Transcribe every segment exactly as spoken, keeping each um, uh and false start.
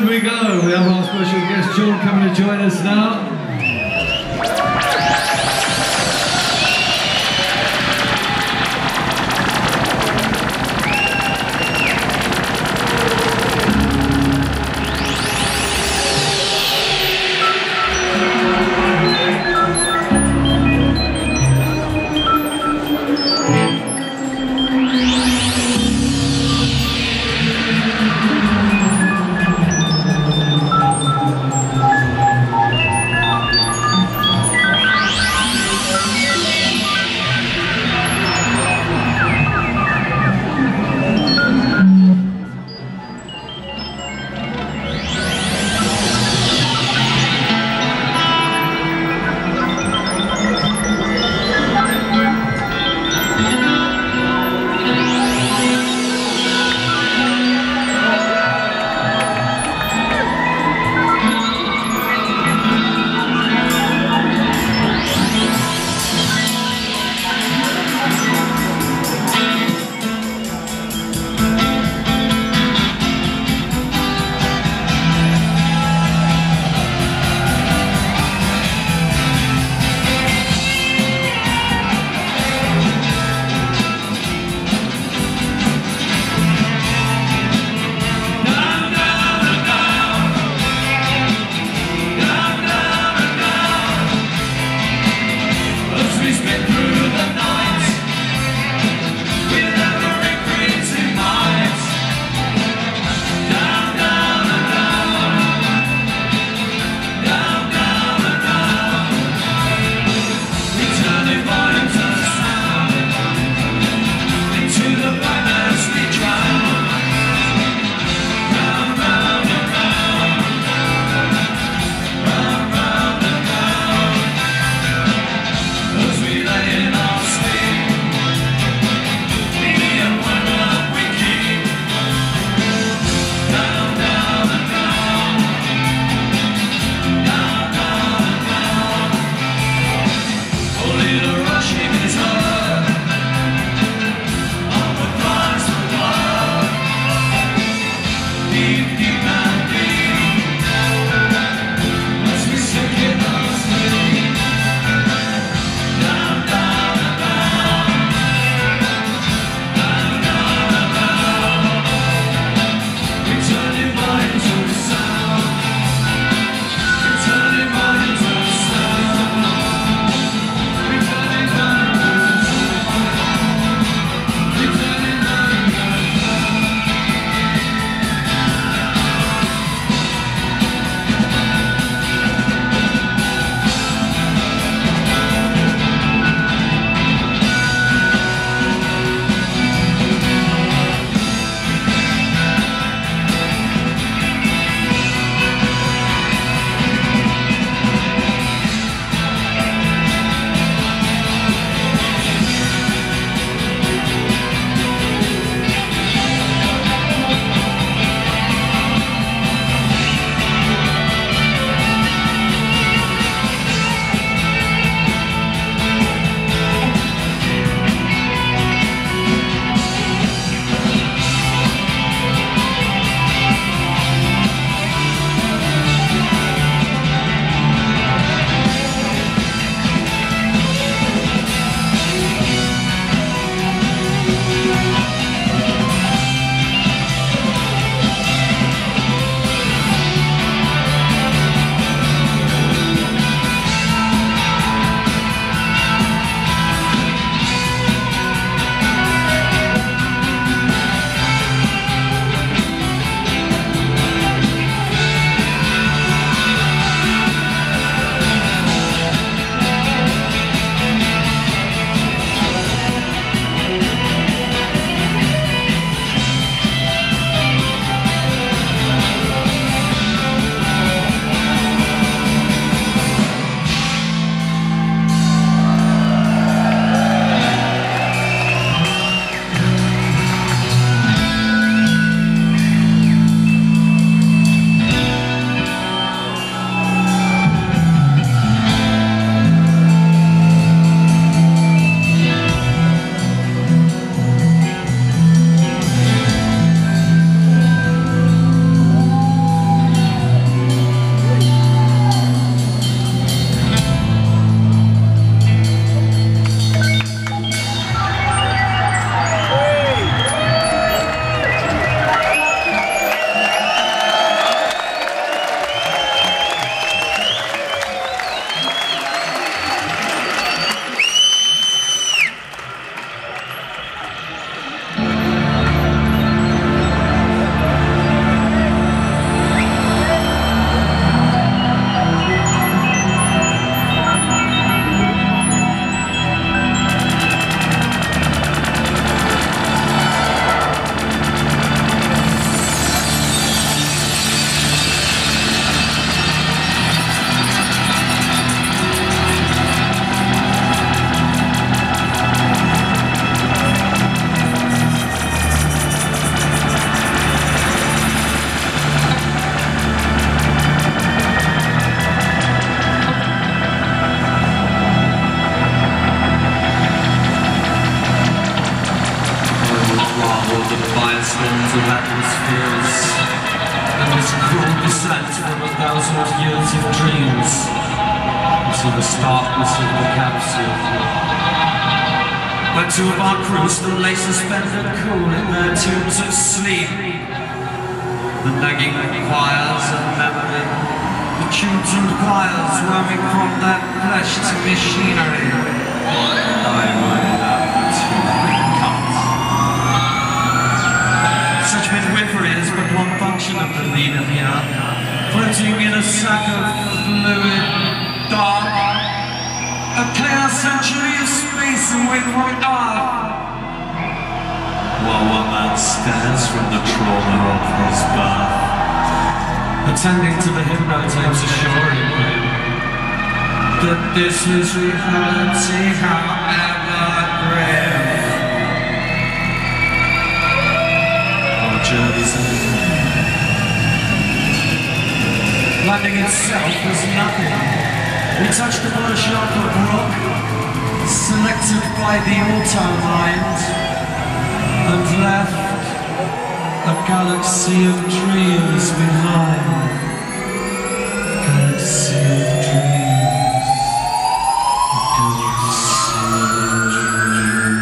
Hawkwind we go. We have our special guest John coming to join us now. into atmospheres, and this cruel descent from a thousand years of dreams into the starkness of the capsule, where two of our crew still lay suspended cool in their tombs of sleep. The nagging choirs of memory, the tubes and wires roaming from their flesh to machinery. I might have to cut. Such midwifery is but one function of the leader here, floating in a sack of fluid dark, a clear century of space away from Earth. While one man stares from the trauma of his birth, attending to the hypnotapes, assuring him that this is reality, however grim. Our journey's ending. Landing itself was nothing. We touched upon a sharper rock, selected by the auto mind, and left a galaxy of dreams behind. Galaxy of dreams. A galaxy of dreams.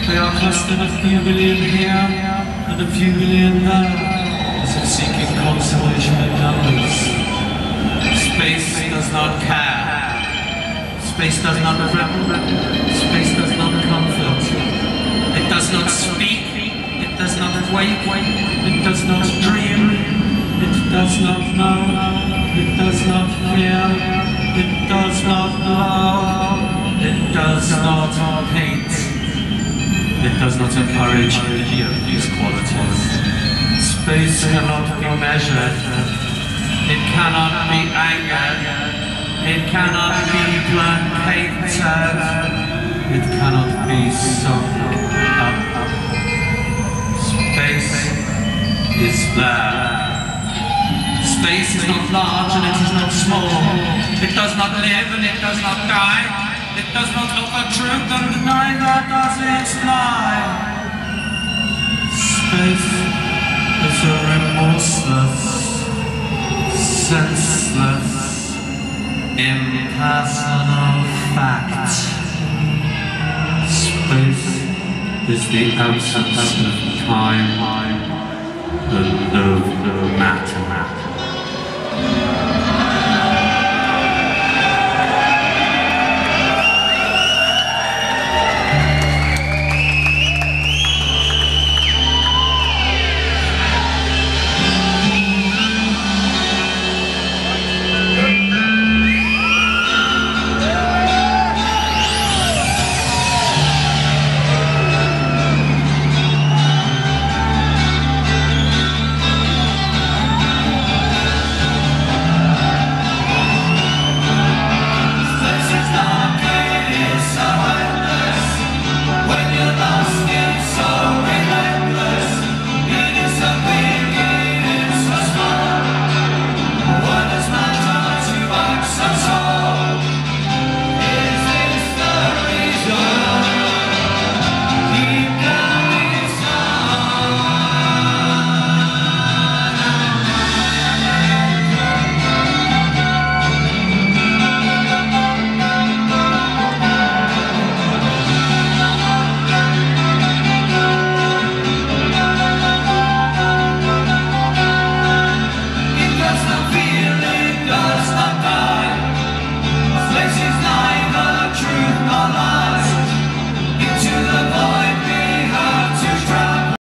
They are clustered a few billion here and a few billion there, as if seeking consolation in numbers. Space does not care. Space does not represent. Space does not comfort. It does not speak. It does not wake. It does not dream. It does not know. It does not fear. It does not love. It does not hate. It does not encourage any of these qualities. Space cannot be measured. It cannot be angered. It cannot be placated. It cannot be summed up. Space is there. Space is not large and it is not small. It does not live and it does not die. It does not look for truth and neither does it lie. Space is a remorseless, senseless, impersonal fact. Space is the absence of time and of matter.